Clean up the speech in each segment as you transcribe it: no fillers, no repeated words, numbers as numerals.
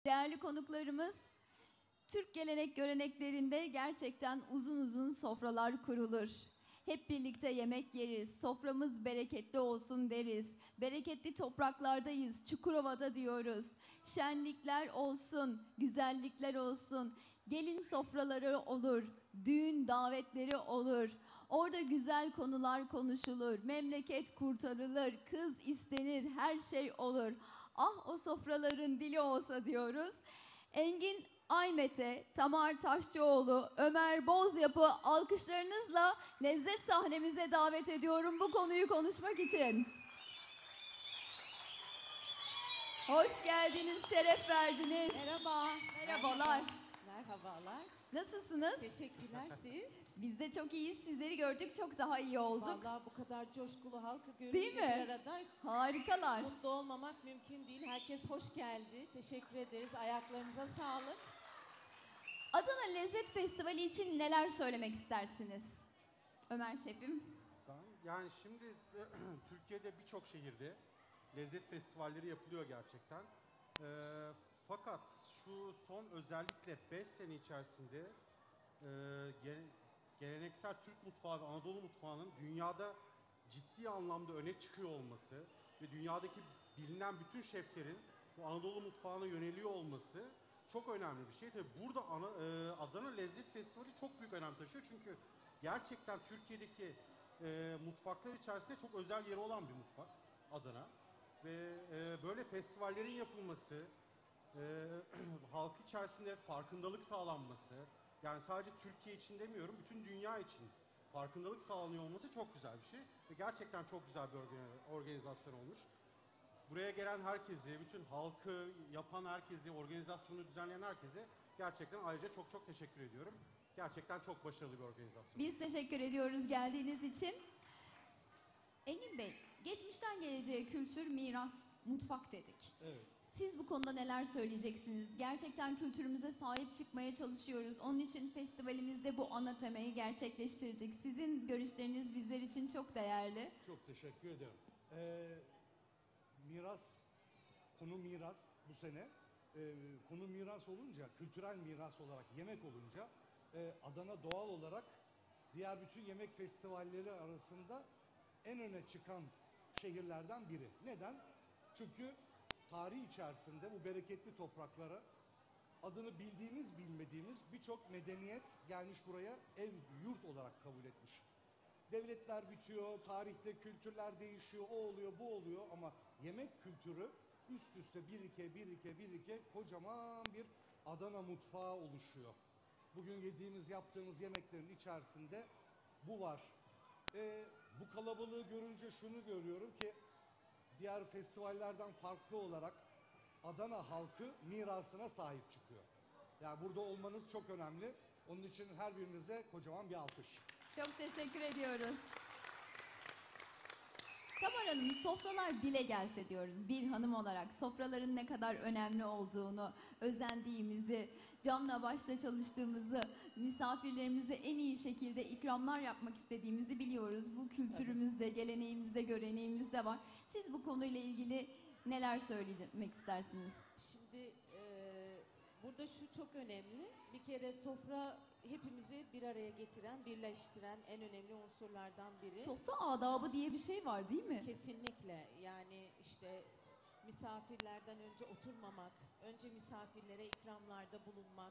Değerli konuklarımız, Türk gelenek göreneklerinde gerçekten uzun uzun sofralar kurulur. Hep birlikte yemek yeriz, soframız bereketli olsun deriz. Bereketli topraklardayız, Çukurova'da diyoruz. Şenlikler olsun, güzellikler olsun. Gelin sofraları olur, düğün davetleri olur. Orada güzel konular konuşulur, memleket kurtarılır, kız istenir, her şey olur. Ah o sofraların dili olsa diyoruz. Engin Aymet'e, Tamar Taşçıoğlu, Ömer Bozyapı alkışlarınızla lezzet sahnemize davet ediyorum bu konuyu konuşmak için. Hoş geldiniz, şeref verdiniz. Merhaba. Merhabalar. Merhabalar. Nasılsınız? Teşekkürler siz. Biz de çok iyiyiz. Sizleri gördük, çok daha iyi olduk. Vallahi bu kadar coşkulu halkı görünce Değil mi? bir arada Harikalar. mutlu olmamak mümkün değil. Herkes hoş geldi. Teşekkür ederiz. Ayaklarınıza sağlık. Adana Lezzet Festivali için neler söylemek istersiniz? Ömer Şefim. Yani şimdi Türkiye'de birçok şehirde lezzet festivalleri yapılıyor gerçekten. Fakat şu son özellikle 5 sene içerisinde geleneksel Türk mutfağı ve Anadolu mutfağının dünyada ciddi anlamda öne çıkıyor olması ve dünyadaki bilinen bütün şeflerin bu Anadolu mutfağına yöneliyor olması çok önemli bir şey. Tabii burada Adana Lezzet Festivali çok büyük önem taşıyor çünkü gerçekten Türkiye'deki mutfaklar içerisinde çok özel yeri olan bir mutfak Adana. Ve böyle festivallerin yapılması, halk içerisinde farkındalık sağlanması, yani sadece Türkiye için demiyorum, bütün dünya için farkındalık sağlanıyor olması çok güzel bir şey. Ve gerçekten çok güzel bir organizasyon olmuş. Buraya gelen herkesi, bütün halkı yapan herkesi, organizasyonu düzenleyen herkese gerçekten ayrıca çok çok teşekkür ediyorum. Gerçekten çok başarılı bir organizasyon. Biz teşekkür ediyoruz geldiğiniz için. Engin Bey, geçmişten geleceğe kültür, miras, mutfak dedik. Evet. Siz bu konuda neler söyleyeceksiniz? Gerçekten kültürümüze sahip çıkmaya çalışıyoruz. Onun için festivalimizde bu ana temayı gerçekleştirdik. Sizin görüşleriniz bizler için çok değerli. Çok teşekkür ederim. Konu miras bu sene. Konu miras olunca, kültürel miras olarak yemek olunca Adana doğal olarak diğer bütün yemek festivalleri arasında en öne çıkan şehirlerden biri. Neden? Çünkü tarih içerisinde bu bereketli topraklara adını bildiğimiz bilmediğimiz birçok medeniyet gelmiş buraya ev, yurt olarak kabul etmiş. Devletler bitiyor, tarihte kültürler değişiyor, o oluyor, bu oluyor ama yemek kültürü üst üste birike kocaman bir Adana mutfağı oluşuyor. Bugün yediğimiz, yaptığımız yemeklerin içerisinde bu var. Bu kalabalığı görünce şunu görüyorum ki diğer festivallerden farklı olarak Adana halkı mirasına sahip çıkıyor. Yani burada olmanız çok önemli. Onun için her birinize kocaman bir alkış. Çok teşekkür ediyoruz. Tamar Hanım, sofralar dile gelse diyoruz bir hanım olarak. Sofraların ne kadar önemli olduğunu, özendiğimizi, canla başla çalıştığımızı, misafirlerimize en iyi şekilde ikramlar yapmak istediğimizi biliyoruz. Bu kültürümüzde, geleneğimizde, göreneğimizde var. Siz bu konuyla ilgili neler söylemek istersiniz? Şimdi burada şu çok önemli. Bir kere sofra hepimizi bir araya getiren, birleştiren en önemli unsurlardan biri. Sofra adabı diye bir şey var değil mi? Kesinlikle. Yani işte misafirlerden önce oturmamak, önce misafirlere ikramlarda bulunmak,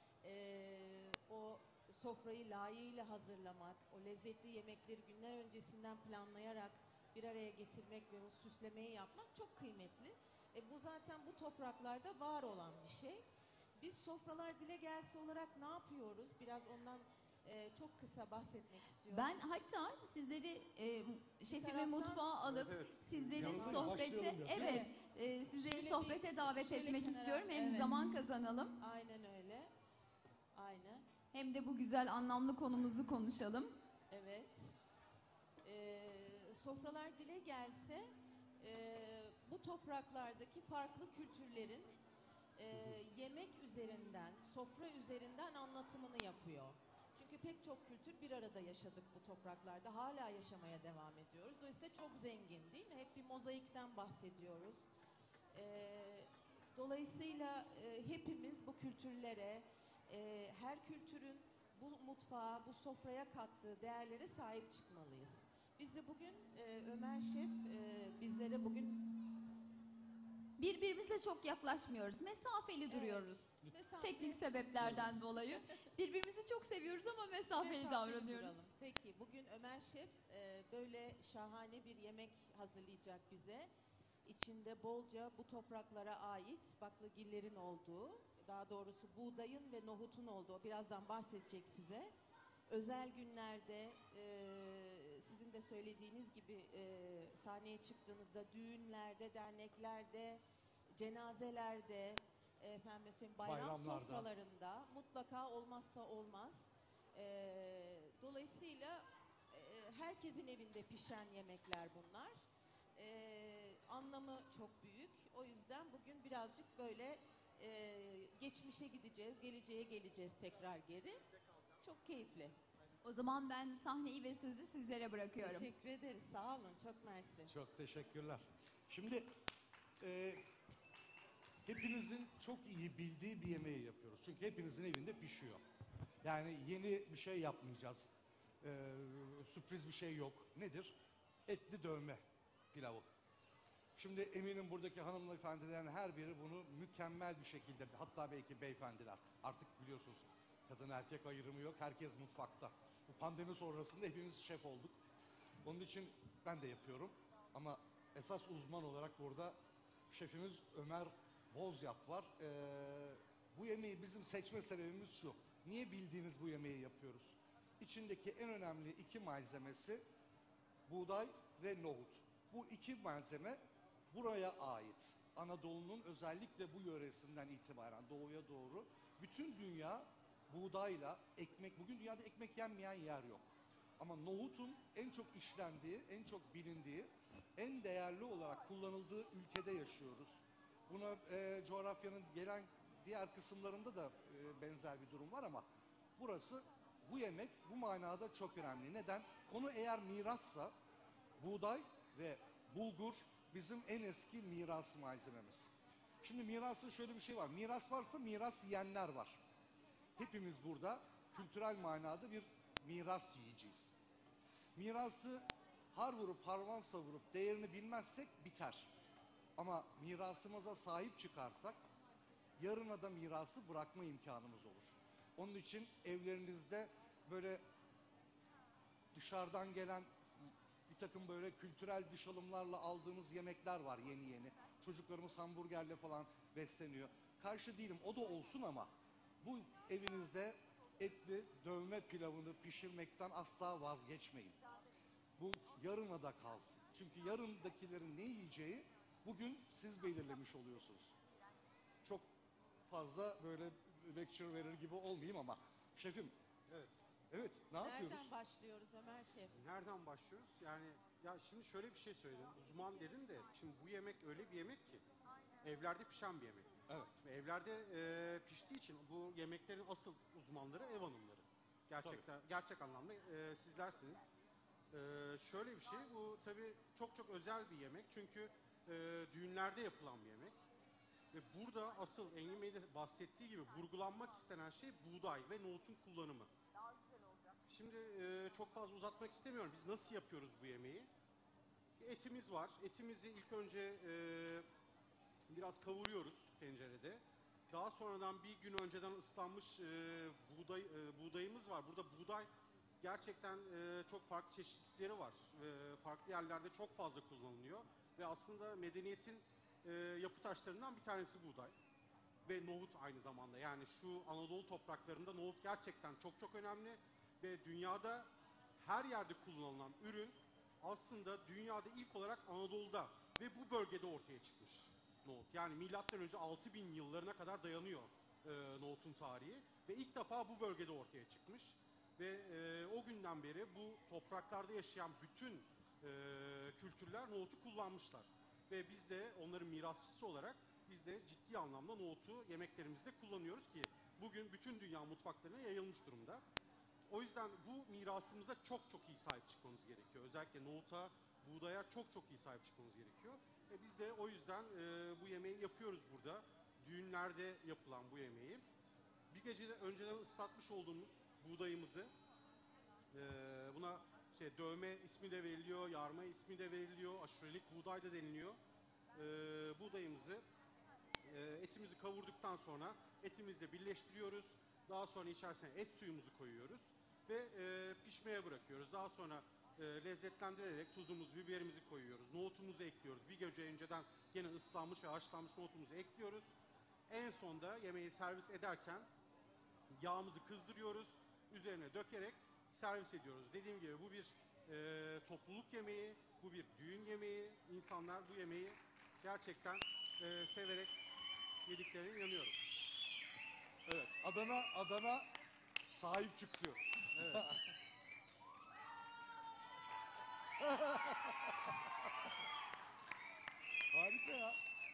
o sofrayı layığıyla hazırlamak, o lezzetli yemekleri günler öncesinden planlayarak bir araya getirmek ve o süslemeyi yapmak çok kıymetli. Bu zaten bu topraklarda var olan bir şey. Biz sofralar dile gelse olarak ne yapıyoruz? Biraz ondan çok kısa bahsetmek istiyorum. Ben hatta sizleri şefimi taraftan- mutfağa alıp Evet. sizleri Yanına sohbete başlayalım diyorum. sizleri Şöyle sohbete davet şöyle etmek kenara, istiyorum. Hem evet. zaman kazanalım Aynen öyle. Aynen. hem de bu güzel anlamlı konumuzu konuşalım. Evet. Sofralar dile gelse bu topraklardaki farklı kültürlerin yemek üzerinden, sofra üzerinden anlatımını yapıyor. Çünkü pek çok kültür bir arada yaşadık bu topraklarda. Hala yaşamaya devam ediyoruz. Dolayısıyla çok zengin değil mi? Hep bir mozaikten bahsediyoruz. Dolayısıyla kültürlere, her kültürün bu mutfağa, bu sofraya kattığı değerlere sahip çıkmalıyız. Biz de bugün Ömer Şef bizlere bugün Birbirimize çok yaklaşmıyoruz. Mesafeli duruyoruz. Teknik sebeplerden dolayı. Birbirimizi çok seviyoruz ama mesafeli davranıyoruz. duralım. Peki bugün Ömer Şef böyle şahane bir yemek hazırlayacak bize. İçinde bolca bu topraklara ait baklagillerin olduğu, daha doğrusu buğdayın ve nohutun olduğu, birazdan bahsedecek size. Özel günlerde sizin de söylediğiniz gibi sahneye çıktığınızda düğünlerde, derneklerde, cenazelerde, efendim söyleyeyim, bayram Bayramlarda. sofralarında mutlaka olmazsa olmaz. Dolayısıyla herkesin evinde pişen yemekler bunlar. Anlamı çok büyük. O yüzden bugün birazcık böyle geçmişe gideceğiz, geleceğe geleceğiz tekrar geri. Çok keyifli. O zaman ben sahneyi ve sözü sizlere bırakıyorum. Teşekkür ederiz. Sağ olun. Çok mersi. Çok teşekkürler. Şimdi hepinizin çok iyi bildiği bir yemeği yapıyoruz. Çünkü hepinizin evinde pişiyor. Yani yeni bir şey yapmayacağız. Sürpriz bir şey yok. Nedir? Etli dövme pilavı. Şimdi eminim buradaki hanımefendilerin her biri bunu mükemmel bir şekilde, hatta belki beyefendiler, artık biliyorsunuz kadın erkek ayrımı yok, herkes mutfakta. Bu pandemi sonrasında hepimiz şef olduk. Onun için ben de yapıyorum ama esas uzman olarak burada şefimiz Ömer Bozyap var. Bu yemeği bizim seçme sebebimiz şu: niye bildiğiniz bu yemeği yapıyoruz? İçindeki en önemli iki malzemesi buğday ve nohut. Bu iki malzeme buraya ait. Anadolu'nun özellikle bu yöresinden itibaren doğuya doğru bütün dünya buğdayla ekmek, bugün dünyada ekmek yenmeyen yer yok. Ama nohutun en çok işlendiği, en çok bilindiği, en değerli olarak kullanıldığı ülkede yaşıyoruz. Buna coğrafyanın gelen diğer kısımlarında da benzer bir durum var ama burası, bu yemek bu manada çok önemli. Neden? Konu eğer mirassa buğday ve bulgur bizim en eski miras malzememiz. Şimdi mirasın şöyle bir şey var. Miras varsa miras yiyenler var. Hepimiz burada kültürel manada bir miras yiyeceğiz. Mirası har vurup harman savurup değerini bilmezsek biter. Ama mirasımıza sahip çıkarsak yarına da mirası bırakma imkanımız olur. Onun için evlerinizde böyle dışarıdan gelen bir takım böyle kültürel dış alımlarla aldığımız yemekler var yeni yeni. Çocuklarımız hamburgerle falan besleniyor. Karşı değilim, o da olsun ama bu evinizde etli dövme pilavını pişirmekten asla vazgeçmeyin. Bu yarına da kalsın. Çünkü yarındakilerin ne yiyeceği bugün siz belirlemiş oluyorsunuz. Çok fazla böyle lecture verir gibi olmayayım ama şefim, Evet. evet, ne yapıyoruz? Nereden başlıyoruz Ömer Şef? Nereden başlıyoruz? Yani ya şimdi şöyle bir şey söyledim. Uzman dedin de şimdi bu yemek öyle bir yemek ki evlerde pişen bir yemek. Evet. Ve evlerde piştiği için bu yemeklerin asıl uzmanları ev hanımları. Gerçek anlamda sizlersiniz. Şöyle bir şey, bu tabii çok çok özel bir yemek çünkü düğünlerde yapılan bir yemek. Ve burada asıl Engin Bey'in de bahsettiği gibi vurgulanmak istenen şey buğday ve nohutun kullanımı. Şimdi çok fazla uzatmak istemiyorum. Biz nasıl yapıyoruz bu yemeği? Etimiz var. Etimizi ilk önce biraz kavuruyoruz tencerede. Daha sonradan bir gün önceden ıslanmış buğdayımız var. Burada buğday gerçekten çok farklı çeşitleri var. Farklı yerlerde çok fazla kullanılıyor. Ve aslında medeniyetin yapı taşlarından bir tanesi buğday. Ve nohut aynı zamanda. Yani şu Anadolu topraklarında nohut gerçekten çok çok önemli. Ve dünyada her yerde kullanılan ürün aslında dünyada ilk olarak Anadolu'da ve bu bölgede ortaya çıkmış nohut. Yani milattan önce 6000 yıllarına kadar dayanıyor nohutun tarihi ve ilk defa bu bölgede ortaya çıkmış. Ve o günden beri bu topraklarda yaşayan bütün kültürler nohutu kullanmışlar. Ve biz de onların mirasçısı olarak biz de ciddi anlamda nohutu yemeklerimizde kullanıyoruz ki bugün bütün dünya mutfaklarına yayılmış durumda. O yüzden bu mirasımıza çok çok iyi sahip çıkmamız gerekiyor. Özellikle nohuta, buğdaya çok çok iyi sahip çıkmamız gerekiyor. Biz de o yüzden bu yemeği yapıyoruz burada. Düğünlerde yapılan bu yemeği. bir gece önceden ıslatmış olduğumuz buğdayımızı, buna dövme ismi de veriliyor, yarma ismi de veriliyor, aşurelik buğday da deniliyor. Buğdayımızı, etimizi kavurduktan sonra etimizle birleştiriyoruz. Daha sonra içerisine et suyumuzu koyuyoruz ve pişmeye bırakıyoruz. Daha sonra lezzetlendirerek tuzumuzu, biberimizi koyuyoruz. Nohutumuzu ekliyoruz. Bir gece önceden gene ıslanmış ve haşlanmış nohutumuzu ekliyoruz. En sonda yemeği servis ederken yağımızı kızdırıyoruz. Üzerine dökerek servis ediyoruz. Dediğim gibi bu bir topluluk yemeği, bu bir düğün yemeği. İnsanlar bu yemeği gerçekten severek yediklerine inanıyorum. Evet, Adana sahip çıktı. Evet. Harika ya.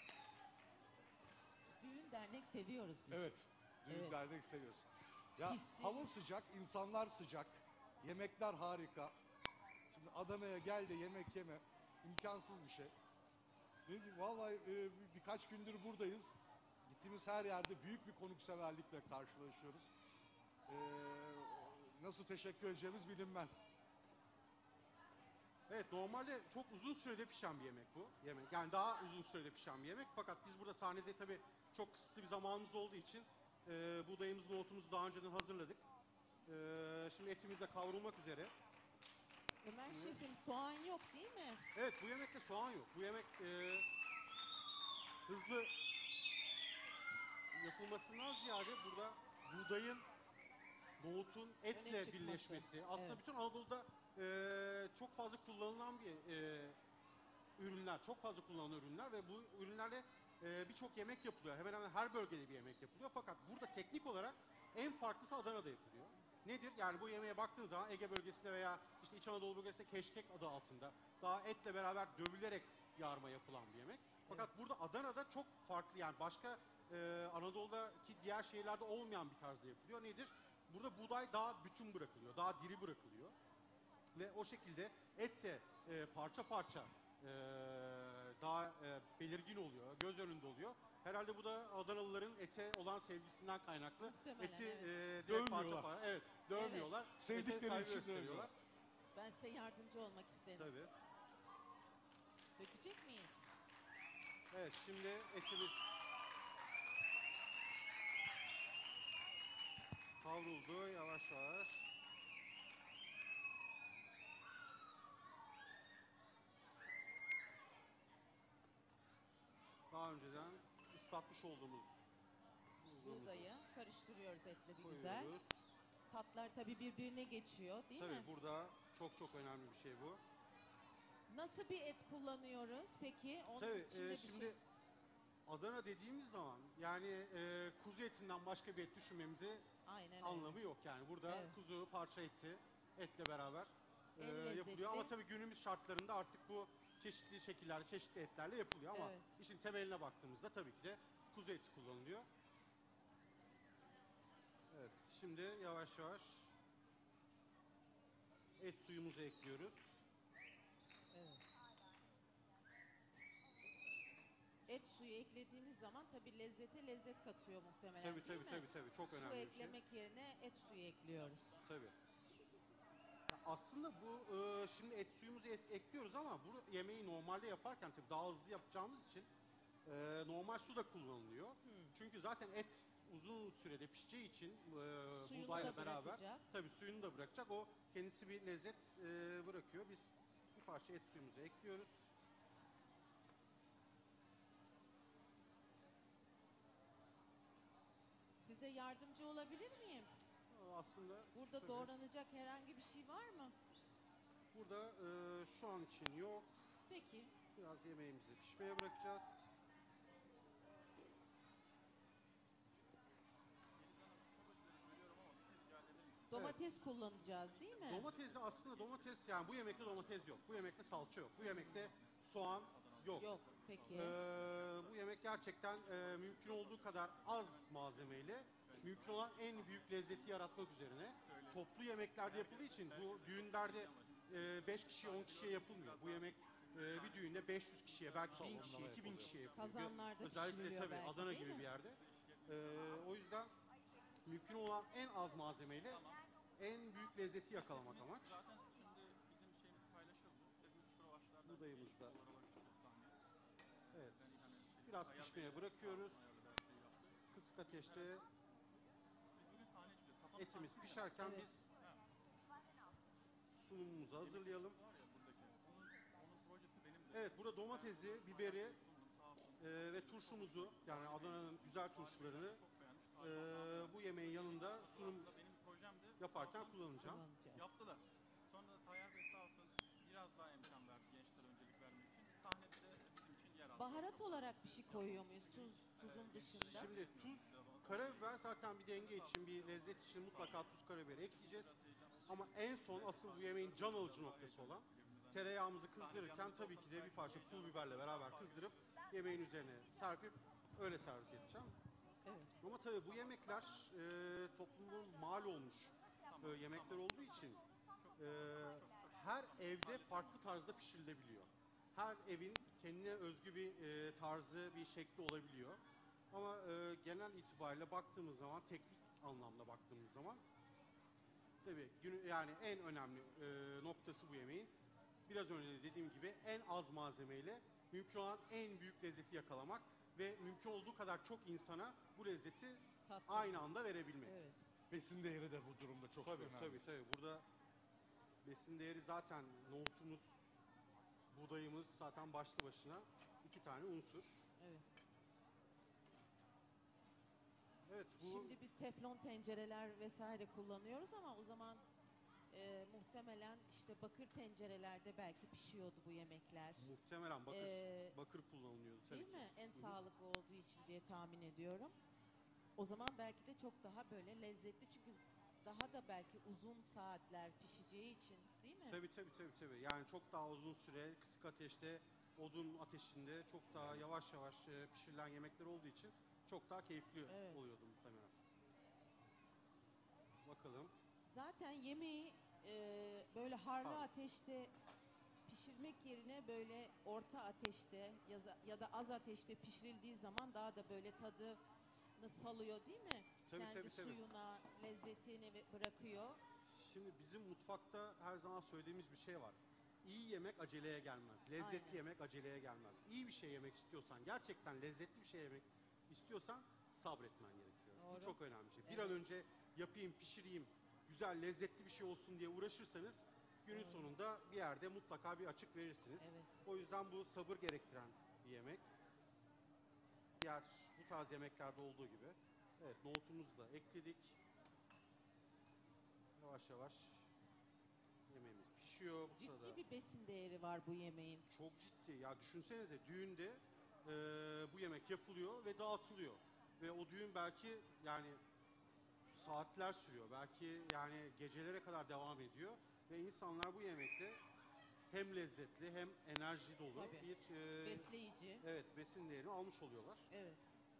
Düğün dernek seviyoruz biz. Evet, düğün Evet. dernek seviyoruz. Ya Hissi- hava sıcak, insanlar sıcak, yemekler harika. Şimdi Adana'ya gel de yemek yeme, imkansız bir şey. Ne diyeyim, vallahi birkaç gündür buradayız. Gittiğimiz her yerde büyük bir konukseverlikle karşılaşıyoruz. E, Nasıl teşekkür edeceğimiz bilinmez. Evet, normalde çok uzun sürede pişen bir yemek bu. Yemek. Yani daha uzun sürede pişen bir yemek. Fakat biz burada sahnede tabii çok kısıtlı bir zamanımız olduğu için buğdayımızı, nohutumuzu daha önceden hazırladık. Şimdi etimiz de kavrulmak üzere. Ömer Şef'im, soğan yok değil mi? Evet, bu yemekte soğan yok. Bu yemek hızlı yapılmasından ziyade burada buğdayın, nohutun Öne etle çıkması. birleşmesi. Aslında Evet. bütün Anadolu'da çok fazla kullanılan bir ürünler, çok fazla kullanılan ürünler ve bu ürünlerle birçok yemek yapılıyor. Hemen hemen her bölgede bir yemek yapılıyor. Fakat burada teknik olarak en farklısı Adana'da yapılıyor. Nedir? Yani bu yemeğe baktığın zaman Ege bölgesinde veya işte İç Anadolu bölgesinde keşkek adı altında daha etle beraber dövülerek yarma yapılan bir yemek. Fakat burada Adana'da çok farklı, yani başka Anadolu'daki diğer şehirlerde olmayan bir tarzda yapılıyor. Nedir? Burada buğday daha bütün bırakılıyor, daha diri bırakılıyor. Ve o şekilde et de parça parça daha belirgin oluyor, göz önünde oluyor. Herhalde bu da Adanalıların ete olan sevgisinden kaynaklı. Muhtemelen, Eti evet. direkt parça Dövmüyorlar. parça, evet, dövmüyorlar. Sevdikleri Ete saygı için gösteriyorlar. dövüyorlar. Ben size yardımcı olmak isterim. Tabii. Dökecek miyiz? Evet, şimdi etimiz kavruldu yavaş yavaş. Daha önceden ıslatmış olduğumuz Buğdayı karıştırıyoruz etle bir güzel. koyuyoruz. Tatlar tabii birbirine geçiyor değil Tabii mi? burada çok çok önemli bir şey bu. Nasıl bir et kullanıyoruz peki? Onun Tabii içinde bir şimdi şey... Adana dediğimiz zaman yani kuzu etinden başka bir et düşünmemize Aynen öyle. anlamı yok. Yani burada Evet. kuzu parça eti etle beraber En lezzetli. yapılıyor. Ama tabii günümüz şartlarında artık bu çeşitli şekillerde, çeşitli etlerle yapılıyor. Ama Evet. işin temeline baktığımızda tabii ki de kuzu eti kullanılıyor. Evet, şimdi yavaş yavaş et suyumuzu ekliyoruz. Evet. Et suyu eklediğimiz zaman tabii lezzete lezzet katıyor muhtemelen Tabii değil tabii mi? tabii tabii çok Su önemli bir şey. eklemek yerine et suyu ekliyoruz. Tabii. Ya aslında bu şimdi et suyumuzu ekliyoruz ama bu yemeği normalde yaparken tabii daha hızlı yapacağımız için normal su da kullanılıyor. Çünkü zaten et uzun sürede pişeceği için Suyunu buğdayla da beraber bırakacak. tabii suyunu da bırakacak. O kendisi bir lezzet bırakıyor. Biz bir parça et suyumuzu ekliyoruz. Size yardımcı olabilir miyim? Aslında Burada tabii, doğranacak herhangi bir şey var mı? burada şu an için yok. Peki. Biraz yemeğimizi pişmeye bırakacağız. Domates kullanacağız değil mi? Domatesi aslında domates, yani bu yemekte domates yok. Bu yemekte salça yok. Bu yemekte soğan yok. Yok. Peki. Bu yemek gerçekten mümkün olduğu kadar az malzemeyle mümkün olan en büyük lezzeti yaratmak üzerine. Toplu yemeklerde yapıldığı için bu düğünlerde 5 kişiye 10 kişiye yapılmıyor. Bu yemek bir düğünde 500 kişiye, belki 1000 kişiye, 2000 kişiye yapılıyor. Kazanlarda Özellikle pişiriliyor tabii belki, Adana değil gibi mi? bir yerde. O yüzden mümkün olan en az malzemeyle en büyük lezzeti yakalamak amaç. Zaten şimdi bizim şeyimiz paylaşıldı. Dediğimiz kruvaçlardan Buğdayımız da. olarak 30 saniye. Evet. Yani hani Biraz ayar pişmeye belirli, bırakıyoruz. ayarlı her şeyi yaptı. Kısık ateşte Biz bugün sahne çıkacağız. Kapanış etimiz sahnesi pişerken Evet. biz sunumumuzu hazırlayalım. var ya buradaki. Onun projesi benim de. Evet, burada domatesi, biberi Sundum sağ olsun. ve turşumuzu, yani Adana'nın güzel turşularını Çok beğenmiş. bu yemeğin yanında sunum Aslında benim projemdi. yaparken Sağ olsun kullanacağım. Kullanacağız. yaptılar. Sonra Tayyar Bey sağ olsun biraz daha imkan verdi gençlere öncelik vermek için. Sahnede de bizim için yer aldı. Baharat olarak bir şey koyuyor muyuz tuzun dışında? Şimdi tuz, karabiber zaten bir denge için, bir lezzet için mutlaka tuz, karabiber ekleyeceğiz. Ama en son asıl bu yemeğin can alıcı noktası olan tereyağımızı kızdırırken tabii ki de bir parça pul biberle beraber kızdırıp yemeğin üzerine serpip öyle servis edeceğim. Evet. Ama tabii bu yemekler toplumun mal olmuş yemekler olduğu için her evde farklı tarzda pişirilebiliyor. Her evin kendine özgü bir tarzı, bir şekli olabiliyor. Ama genel itibariyle baktığımız zaman, teknik anlamda baktığımız zaman tabii yani en önemli noktası bu yemeğin. Biraz önce de dediğim gibi en az malzemeyle mümkün olan en büyük lezzeti yakalamak ve mümkün olduğu kadar çok insana bu lezzeti Tatlı. aynı anda verebilmek. Evet. Besin değeri de bu durumda çok Tabii, önemli. tabii. Burada besin değeri zaten nohutumuz, buğdayımız zaten başlı başına 2 tane unsur. Evet. Evet, bu Şimdi biz teflon tencereler vesaire kullanıyoruz ama o zaman muhtemelen işte bakır tencerelerde belki pişiyordu bu yemekler. muhtemelen Ee, bakır kullanılıyordu tabii Değil ki. mi? En Hı hı. sağlıklı olduğu için diye tahmin ediyorum. O zaman belki de çok daha böyle lezzetli çünkü daha da belki uzun saatler pişeceği için değil mi? Tabii. Yani çok daha uzun süre kısık ateşte, odun ateşinde çok daha yavaş yavaş pişirilen yemekler olduğu için çok daha keyifli Evet. oluyordu muhtemelen. Bakalım. Zaten yemeği böyle harlı Pardon. ateşte pişirmek yerine böyle orta ateşte ya da az ateşte pişirildiği zaman daha da böyle tadını salıyor değil mi? Kendi Tabii. suyuna, lezzetini bırakıyor. Şimdi bizim mutfakta her zaman söylediğimiz bir şey var. İyi yemek aceleye gelmez. Lezzetli Aynen. yemek aceleye gelmez. İyi bir şey yemek istiyorsan, gerçekten lezzetli bir şey yemek istiyorsan sabretmen gerekiyor. Bu Doğru. çok önemli bir şey. Bir Evet. an önce yapayım, pişireyim, güzel, lezzetli bir şey olsun diye uğraşırsanız günün Doğru. sonunda bir yerde mutlaka bir açık verirsiniz. Evet. O yüzden bu sabır gerektiren bir yemek. Diğer bu tarz yemeklerde olduğu gibi. Evet, nohutumuzu da ekledik. Yavaş yavaş yemeğimiz pişiyor bu sırada. Ciddi bir besin değeri var bu yemeğin. Çok ciddi. Ya düşünsenize, düğünde bu yemek yapılıyor ve dağıtılıyor. Ve o düğün belki yani saatler sürüyor. Belki yani gecelere kadar devam ediyor. Ve insanlar bu yemekte hem lezzetli hem enerji dolu Tabii. bir Besleyici. evet, besin değerini almış oluyorlar. Evet.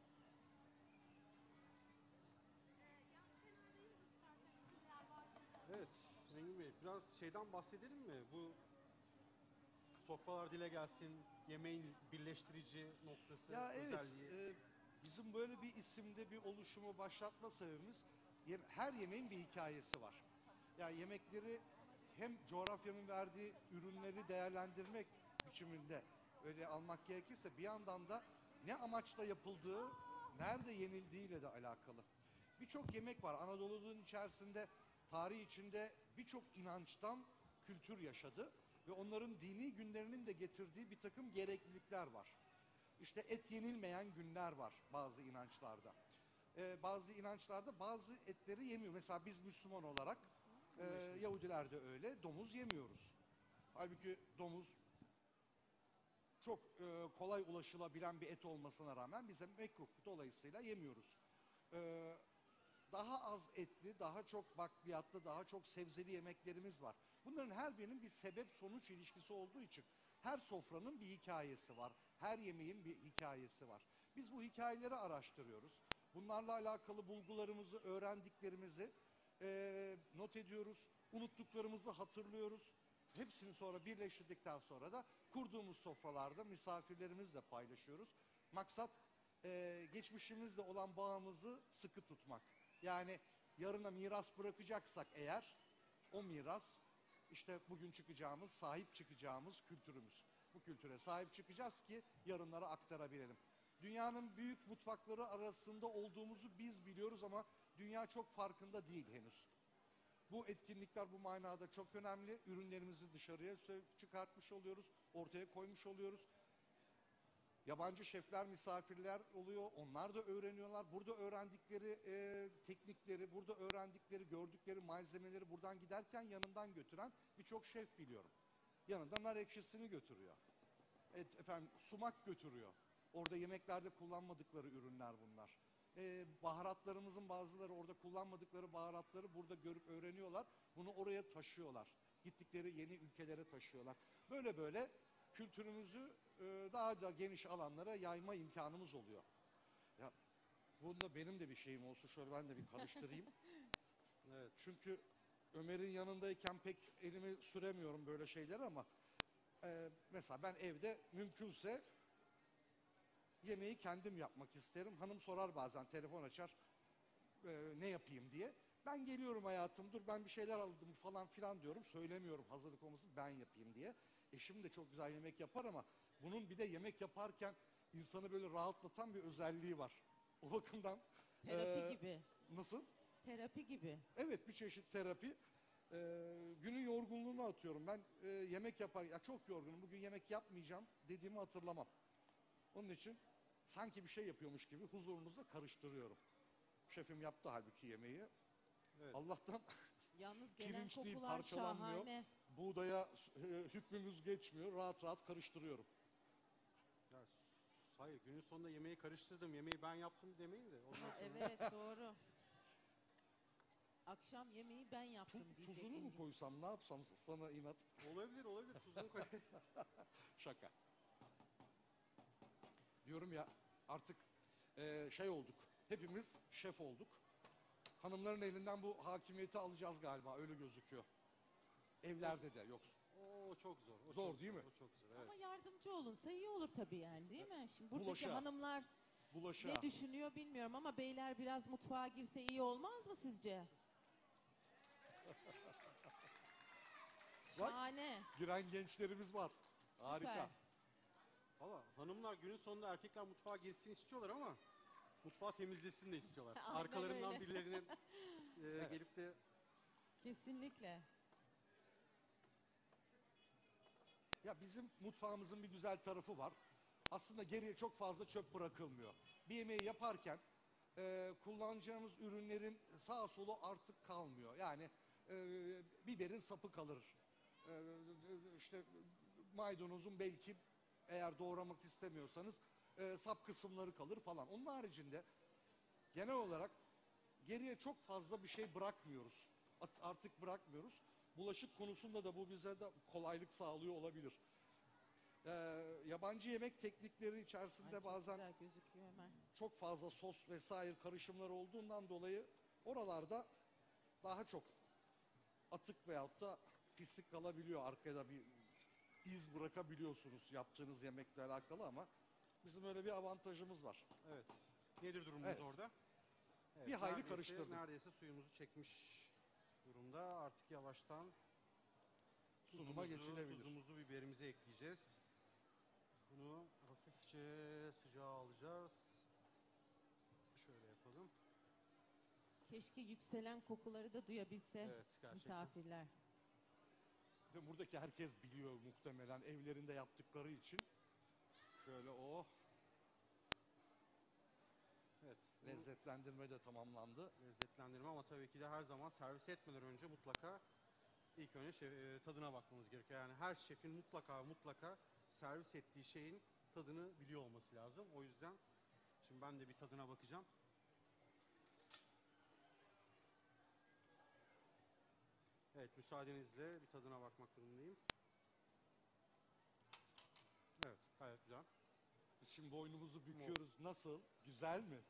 Evet Engin Bey, biraz şeyden bahsedelim mi? Bu sofralar dile gelsin, yemeğin birleştirici noktası, Ya evet, özelliği. bizim böyle bir isimde bir oluşumu başlatma sebebimiz her yemeğin bir hikayesi var. Yani yemekleri hem coğrafyanın verdiği ürünleri değerlendirmek biçiminde öyle almak gerekirse bir yandan da ne amaçla yapıldığı, nerede yenildiğiyle de alakalı. Birçok yemek var. Anadolu'nun içerisinde, tarih içinde birçok inançtan kültür yaşadı ve onların dini günlerinin de getirdiği bir takım gereklilikler var. İşte et yenilmeyen günler var bazı inançlarda. Bazı inançlarda bazı etleri yemiyor. Mesela biz Müslüman olarak, Yahudiler de öyle, domuz yemiyoruz. Halbuki domuz çok kolay ulaşılabilen bir et olmasına rağmen bize mekruh, dolayısıyla yemiyoruz. E, Daha az etli, daha çok bakliyatlı, daha çok sebzeli yemeklerimiz var. Bunların her birinin bir sebep-sonuç ilişkisi olduğu için her sofranın bir hikayesi var. Her yemeğin bir hikayesi var. Biz bu hikayeleri araştırıyoruz. Bunlarla alakalı bulgularımızı, öğrendiklerimizi not ediyoruz. Unuttuklarımızı hatırlıyoruz. Hepsini sonra birleştirdikten sonra da kurduğumuz sofralarda misafirlerimizle paylaşıyoruz. Maksat geçmişimizle olan bağımızı sıkı tutmak. Yani yarına miras bırakacaksak eğer, o miras işte bugün çıkacağımız, sahip çıkacağımız kültürümüz. Bu kültüre sahip çıkacağız ki yarınlara aktarabilelim. Dünyanın büyük mutfakları arasında olduğumuzu biz biliyoruz ama dünya çok farkında değil henüz. Bu etkinlikler bu manada çok önemli. Ürünlerimizi dışarıya çıkartmış oluyoruz, ortaya koymuş oluyoruz. Yabancı şefler, misafirler oluyor. Onlar da öğreniyorlar. Burada öğrendikleri teknikleri, burada öğrendikleri, gördükleri malzemeleri buradan giderken yanından götüren birçok şef biliyorum. Yanında nar ekşisini götürüyor. Efendim, sumak götürüyor. Orada yemeklerde kullanmadıkları ürünler bunlar. Baharatlarımızın bazıları, orada kullanmadıkları baharatları burada görüp öğreniyorlar. Bunu oraya taşıyorlar. Gittikleri yeni ülkelere taşıyorlar. Böyle böyle kültürümüzü daha da geniş alanlara yayma imkanımız oluyor. Ya bunda benim de bir şeyim olsun. Şöyle ben de bir karıştırayım. Evet. Çünkü Ömer'in yanındayken pek elimi süremiyorum böyle şeyler ama mesela ben evde mümkünse yemeği kendim yapmak isterim. Hanım sorar bazen, telefon açar ne yapayım diye. Ben geliyorum hayatım, dur ben bir şeyler aldım falan filan diyorum. Söylemiyorum hazırlık olmasın, ben yapayım diye. Eşim de çok güzel yemek yapar ama bunun bir de yemek yaparken insanı böyle rahatlatan bir özelliği var. O bakımdan... Terapi gibi. Nasıl? Terapi gibi. Evet, bir çeşit terapi. Günün yorgunluğunu atıyorum. Ben yemek yapar, ya çok yorgunum bugün yemek yapmayacağım dediğimi hatırlamam. Onun için sanki bir şey yapıyormuş gibi huzurunuzda karıştırıyorum. Şefim yaptı halbuki yemeği. Evet. Allah'tan Yalnız gelen pirinç değil, kokular parçalanmıyor. şahane. Buğdaya hükmümüz geçmiyor. Rahat rahat karıştırıyorum. Ya, hayır, günün sonunda yemeği karıştırdım, yemeği ben yaptım demeyin de. Ondan sonra... Evet, doğru. Akşam yemeği ben yaptım diyecek. Tuzunu mu Engin. koysam, ne yapsam sana inat? Olabilir, olabilir. Tuzunu koy. Şaka. Diyorum ya, artık şey olduk. Hepimiz şef olduk. Hanımların elinden bu hakimiyeti alacağız galiba, öyle gözüküyor. Evlerde de yok. Oo, çok zor. O Zor çok değil mi? O çok zor, evet. Ama yardımcı olunsa iyi olur tabii yani, değil mi? Şimdi buradaki Bulaşığa. hanımlar Bulaşığa. ne düşünüyor bilmiyorum ama beyler biraz mutfağa girse iyi olmaz mı sizce? Bak, Şahane. giren gençlerimiz var. Harika. Süper. Valla hanımlar günün sonunda erkekler mutfağa girsin istiyorlar ama mutfağı temizlesin de istiyorlar. Aynen Arkalarından öyle. birilerinin gelip de Kesinlikle. Ya bizim mutfağımızın bir güzel tarafı var. Aslında geriye çok fazla çöp bırakılmıyor. Bir yemeği yaparken kullanacağımız ürünlerin sağ solu artık kalmıyor. Yani biberin sapı kalır. İşte maydanozun belki eğer doğramak istemiyorsanız sap kısımları kalır falan. Onun haricinde genel olarak geriye çok fazla bir şey bırakmıyoruz. Artık bırakmıyoruz. Bulaşık konusunda da bu bize de kolaylık sağlıyor olabilir. Yabancı yemek teknikleri içerisinde Ay, çok bazen güzel gözüküyor hemen. çok fazla sos vesaire karışımlar olduğundan dolayı oralarda daha çok atık veyahut da pislik kalabiliyor. Arkada bir iz bırakabiliyorsunuz yaptığınız yemekle alakalı ama bizim öyle bir avantajımız var. evet. Nedir durumumuz Evet. orada? Evet, Bir hayli neredeyse- karıştırdım. Neredeyse suyumuzu çekmiş durumda. Artık yavaştan Sunuma geçilebilir. tuzumuzu, biberimizi ekleyeceğiz. Bunu hafifçe sıcağa alacağız. Şöyle yapalım. Keşke yükselen kokuları da duyabilse Evet, gerçekten. misafirler. Ve buradaki herkes biliyor muhtemelen evlerinde yaptıkları için. Şöyle Evet. bu lezzetlendirme de tamamlandı. Lezzetlendirme ama tabii ki de her zaman servis etmeden önce mutlaka ilk önce tadına bakmamız gerekiyor. Yani her şefin mutlaka servis ettiği şeyin tadını biliyor olması lazım. O yüzden şimdi ben de bir tadına bakacağım. Evet, müsaadenizle bir tadına bakmak durumundayım. Evet, gayet güzel. Biz şimdi boynumuzu büküyoruz. Nasıl? Güzel mi?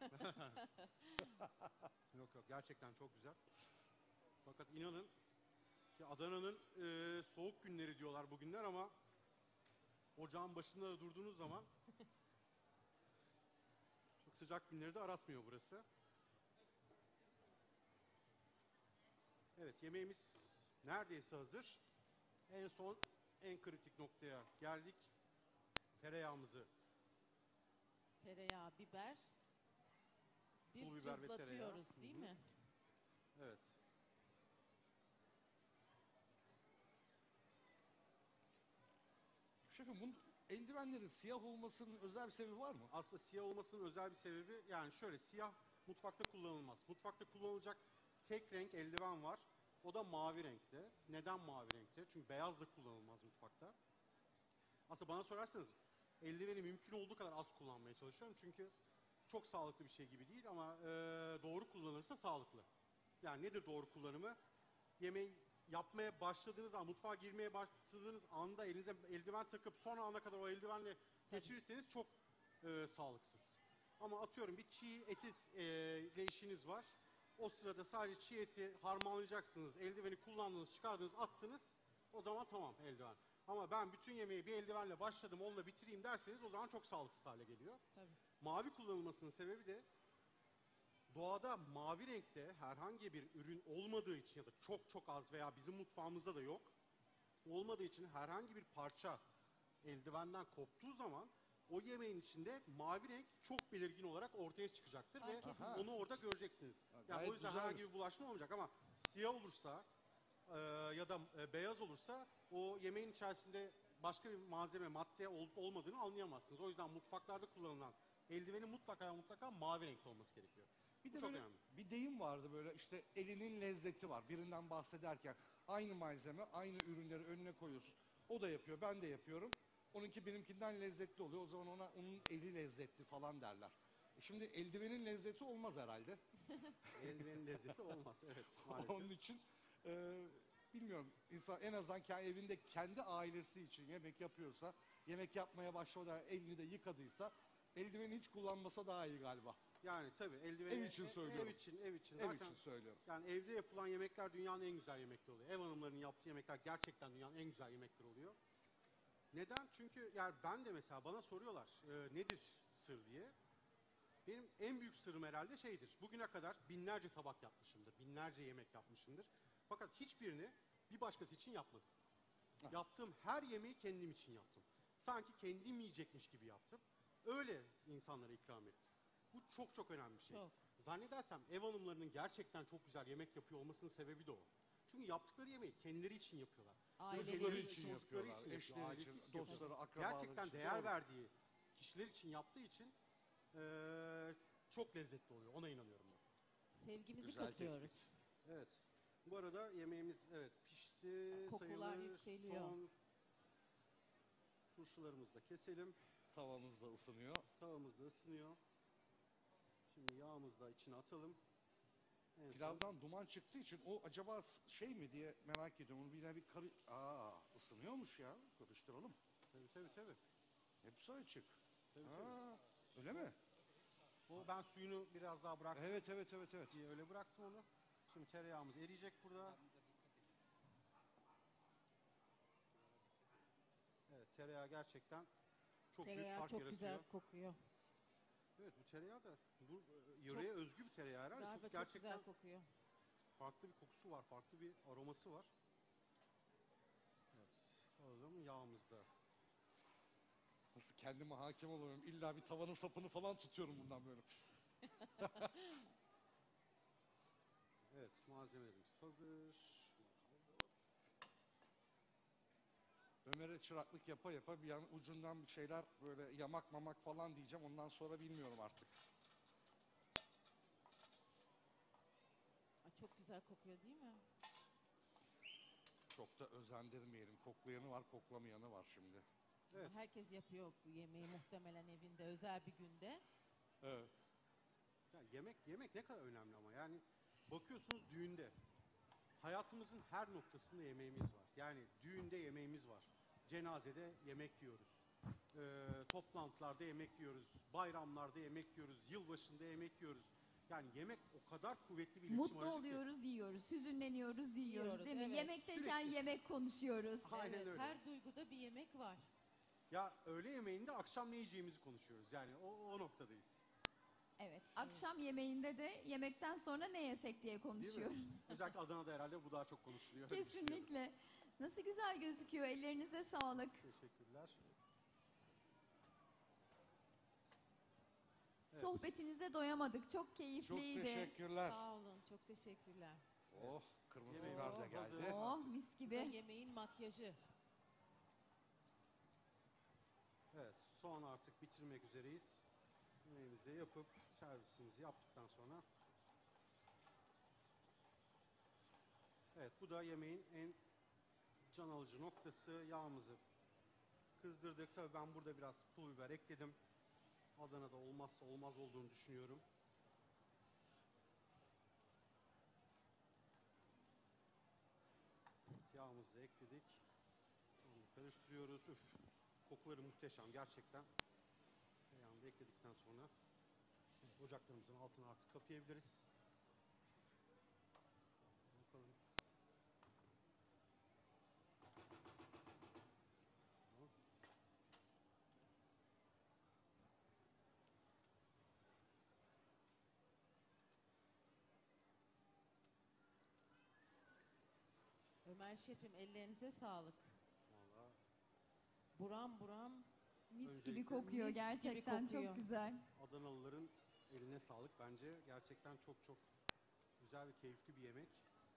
Yok yok, gerçekten çok güzel. Fakat inanın ki Adana'nın soğuk günleri diyorlar bugünler ama ocağın başında da durduğunuz zaman sıcak günleri de aratmıyor burası. Evet, yemeğimiz neredeyse hazır. En son en kritik noktaya geldik. Tereyağımızı, Tereyağı, biber, bir pul biber ve tereyağı. cızlatıyoruz Hı değil hı. mi? Evet. Şefim bunun eldivenlerin siyah olmasının özel bir sebebi var mı? Aslında siyah olmasının özel bir sebebi, yani şöyle, siyah mutfakta kullanılmaz. Mutfakta kullanılacak tek renk eldiven var. O da mavi renkte. Neden mavi renkte? Çünkü beyaz da kullanılmaz mutfakta. Aslında bana sorarsanız eldiveni mümkün olduğu kadar az kullanmaya çalışıyorum. Çünkü çok sağlıklı bir şey gibi değil ama doğru kullanılırsa sağlıklı. Yani nedir doğru kullanımı? Yemeği yapmaya başladığınız an, mutfağa girmeye başladığınız anda elinize eldiven takıp son ana kadar o eldivenle geçirirseniz çok sağlıksız. Ama atıyorum bir çiğ ile işiniz var. O sırada sadece çiğ eti harmanlayacaksınız. Eldiveni kullandınız, çıkardınız, attınız. O zaman tamam eldiven. Ama ben bütün yemeği bir eldivenle başladım, onunla bitireyim derseniz o zaman çok sağlıksız hale geliyor. Tabii. Mavi kullanılmasının sebebi de doğada mavi renkte herhangi bir ürün olmadığı için ya da çok çok az veya bizim mutfağımızda da yok olmadığı için herhangi bir parça eldivenden koptuğu zaman o yemeğin içinde mavi renk çok belirgin olarak ortaya çıkacaktır ve Fark edilmez. onu orada göreceksiniz. Yani gayet o yüzden güzel. herhangi bir bulaşma olmayacak ama siyah olursa ya da beyaz olursa o yemeğin içerisinde başka bir malzeme, madde olup olmadığını anlayamazsınız. O yüzden mutfaklarda kullanılan eldivenin mutlaka mavi renkte olması gerekiyor. Bir Bu de çok böyle önemli. bir deyim vardı, böyle işte elinin lezzeti var. Birinden bahsederken aynı malzeme, aynı ürünleri önüne koyuyorsun. O da yapıyor, ben de yapıyorum. Onunki benimkinden lezzetli oluyor. O zaman onun eli lezzetli falan derler. Şimdi eldivenin lezzeti olmaz herhalde. Eldivenin lezzeti olmaz, evet, maalesef. Onun için e, bilmiyorum, insan en azından evinde kendi ailesi için yemek yapıyorsa, yemek yapmaya başlamadan elini de yıkadıysa eldiveni hiç kullanmasa daha iyi galiba. Yani tabii eldiveni Ev için söylüyorum. ev için Ev zaten için söylüyorum. yani evde yapılan yemekler dünyanın en güzel yemekleri oluyor. Ev hanımlarının yaptığı yemekler gerçekten dünyanın en güzel yemekleri oluyor. Neden? Çünkü yani ben de mesela bana soruyorlar nedir sır diye. Benim en büyük sırrım herhalde şeydir. Bugüne kadar binlerce tabak yapmışımdır, binlerce yemek yapmışımdır. Fakat hiçbirini bir başkası için yapmadım. Ah. Yaptığım her yemeği kendim için yaptım. Sanki kendim yiyecekmiş gibi yaptım. Öyle insanlara ikram ettim. Bu çok çok önemli bir şey. Çok. Zannedersem ev hanımlarının gerçekten çok güzel yemek yapıyor olmasının sebebi de o. Çünkü yaptıkları yemeği kendileri için yapıyorlar. Aileleri Çocukları Çocukları için çocukları yapıyorlar, için yapıyor, eşleri ailesi için, için yapıyor. dostları, akrabaları Gerçekten için. değer Doğru. verdiği kişiler için yaptığı için çok lezzetli oluyor. Ona inanıyorum ben. Sevgimizi Güzel katıyoruz. tespit. Evet. Bu arada yemeğimiz evet pişti. Kokular sayılır. yükseliyor. Son turşularımızı da keselim. Tavamız da ısınıyor. Tavamız da ısınıyor. Şimdi yağımızı da içine atalım. En son- Pilavdan duman çıktığı için o acaba şey mi diye merak ediyorum. Onu bir ısınıyormuş ya. Karıştıralım. Tabii. Hepsi açık. Tabii. Öyle mi? O ben suyunu biraz daha bıraksın Evet. diye öyle bıraktım onu. Şimdi tereyağımız eriyecek burada. Evet, tereyağı gerçekten çok büyük Tereyağı fark çok yaratıyor. güzel kokuyor. Evet, bu tereyağı da bu yöreye özgü bir tereyağı herhalde. Galiba Çok çok gerçekten güzel kokuyor. farklı bir kokusu var, farklı bir aroması var. Evet, alalım yağımız da. Nasıl kendime hakim oluyorum. İlla bir tavanın sapını falan tutuyorum bundan böyle. Evet, malzemelerimiz hazır. Ömer'e çıraklık yapa yapa bir yan ucundan bir şeyler böyle yamak mamak falan diyeceğim. Ondan sonra bilmiyorum artık. Ay, çok güzel kokuyor değil mi? Çok da özendirmeyelim. Koklayanı var, koklamayanı var şimdi. Evet. Herkes yapıyor bu yemeği muhtemelen evinde özel bir günde. Evet. Ya yemek ne kadar önemli ama yani bakıyorsunuz düğünde hayatımızın her noktasında yemeğimiz var. Yani düğünde yemeğimiz var. Cenazede yemek yiyoruz. Toplantılarda yemek yiyoruz. Bayramlarda yemek yiyoruz. Yılbaşında yemek yiyoruz. Yani yemek o kadar kuvvetli bir iletişim Mutlu aracı ki. oluyoruz, yiyoruz. Hüzünleniyoruz, yiyoruz, Yiyoruz, değil mi? evet. Yemekteyken Sürekli. yemek konuşuyoruz. Aynen Evet, öyle. her duyguda bir yemek var. Ya öğle yemeğinde akşam ne yiyeceğimizi konuşuyoruz. Yani o noktadayız. Evet, akşam yemeğinde de yemekten sonra ne yesek diye konuşuyoruz. Özellikle Adana'da herhalde bu daha çok konuşuluyor. öyle düşünüyorum. Kesinlikle. Nasıl güzel gözüküyor. Ellerinize sağlık. Teşekkürler. Evet. Sohbetinize doyamadık. Çok Çok keyifliydi. teşekkürler. Sağ olun, çok teşekkürler. Oh, kırmızı Yemek biber de hazır. geldi. Oh, mis Bu da gibi. yemeğin makyajı. Evet, son artık bitirmek üzereyiz. Yemeğimizi de yapıp servisimizi yaptıktan sonra. Evet, bu da yemeğin en can alıcı noktası. Yağımızı kızdırdık. Tabii ben burada biraz pul biber ekledim. Adana'da olmazsa olmaz olduğunu düşünüyorum. Yağımızı da ekledik. Onu karıştırıyoruz. Üf, kokuları muhteşem gerçekten. Yağını da ekledikten sonra ocaklarımızın altını artık kapayabiliriz. Bakalım. Ömer Şefim, ellerinize sağlık. Vallahi Buram buram. Mis Öncelikle gibi kokuyor. mis gibi Gerçekten kokuyor. çok güzel. Adanalıların eline sağlık bence. Gerçekten çok çok güzel ve keyifli bir yemek.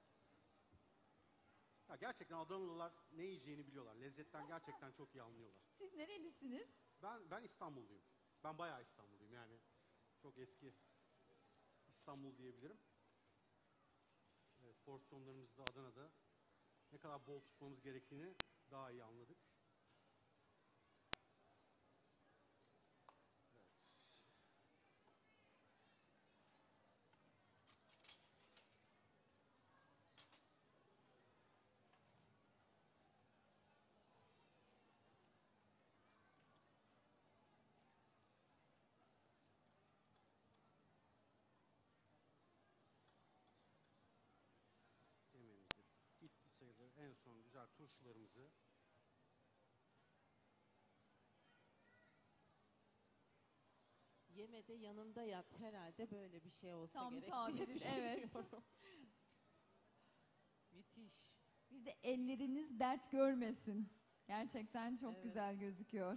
Ya gerçekten Adanalılar ne yiyeceğini biliyorlar. Lezzetten gerçekten çok iyi anlıyorlar. Siz nerelisiniz? Ben İstanbulluyum. Ben bayağı İstanbulluyum yani. Çok eski İstanbul diyebilirim. Evet, porsiyonlarımızı da Adana'da ne kadar bol tutmamız gerektiğini daha iyi anladık. Evet. Yemeğimiz de bitti sayılır. En son güzel turşularımızı Yemede yanında yat, herhalde böyle bir şey olsa Tam gerek tabiri, diye evet. düşünüyorum. Müthiş. Bir de elleriniz dert görmesin. Gerçekten çok Evet. güzel gözüküyor.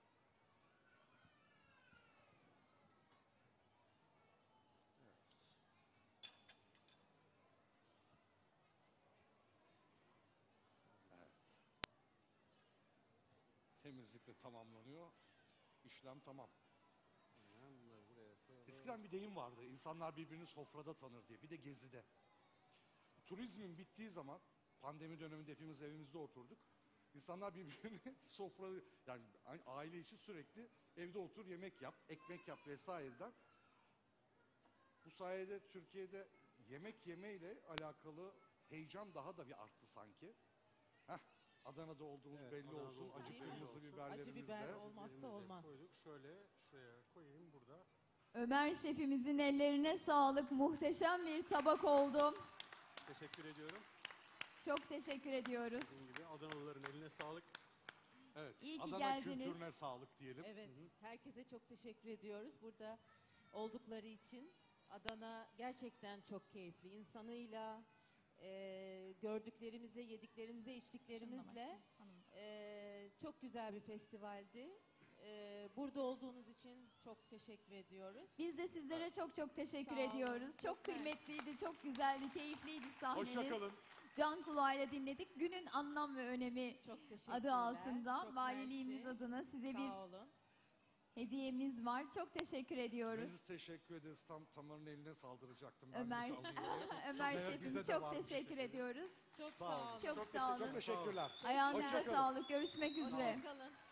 Temizlikle tamamlanıyor. İşlem tamam. hemen bunları buraya koyalım. Eskiden bir deyim vardı. İnsanlar birbirini sofrada tanır diye. Bir de gezide. Turizmin bittiği zaman pandemi döneminde hepimiz evimizde oturduk. İnsanlar birbirini sofra yani aile içi sürekli evde otur yemek yap, ekmek yap vesaireden. Bu sayede Türkiye'de yemek yemeyle alakalı heyecan daha da bir arttı sanki. Heh, Adana'da olduğumuz Evet, belli Adana'da olsun. olduğumuz Acı belli kırmızı olsun. biberlerimizle. Acı biber olmazsa Biberimizi de olmaz. Koyduk. Şöyle şuraya koyayım burada. Ömer şefimizin ellerine sağlık. Muhteşem bir tabak oldu. Teşekkür ediyorum. Çok teşekkür ediyoruz. Dediğim gibi Adanalıların eline sağlık. Evet. İyi ki Adana geldiniz. kültürüne sağlık diyelim. Evet, herkese çok teşekkür ediyoruz burada oldukları için. Adana gerçekten çok keyifli. İnsanıyla, gördüklerimizle, yediklerimizle, içtiklerimizle çok güzel bir festivaldi. Burada olduğunuz için çok teşekkür ediyoruz. Biz de sizlere çok çok teşekkür Sağ olun. ediyoruz. Çok Çok mersi. kıymetliydi, çok güzeldi, keyifliydi sahneniz. Hoşçakalın. Can kulağıyla dinledik. Günün anlam ve önemi Çok teşekkürler. adı altında Çok valiliğimiz mersi. adına size bir Sağ olun. hediyemiz var. Çok teşekkür ediyoruz. Biz teşekkür ederiz. Tam Tamar'ın eline saldıracaktım. Ben Ömer bir alayım diye. Ömer Meğer şefim bize de çok varmış teşekkür şekeri. ediyoruz. Çok Sağ sağ olun. olun. Çok sağ olun. Çok teşekkürler. Ayağınıza Hoşça kalın. sağlık. Görüşmek üzere. Hoşçakalın.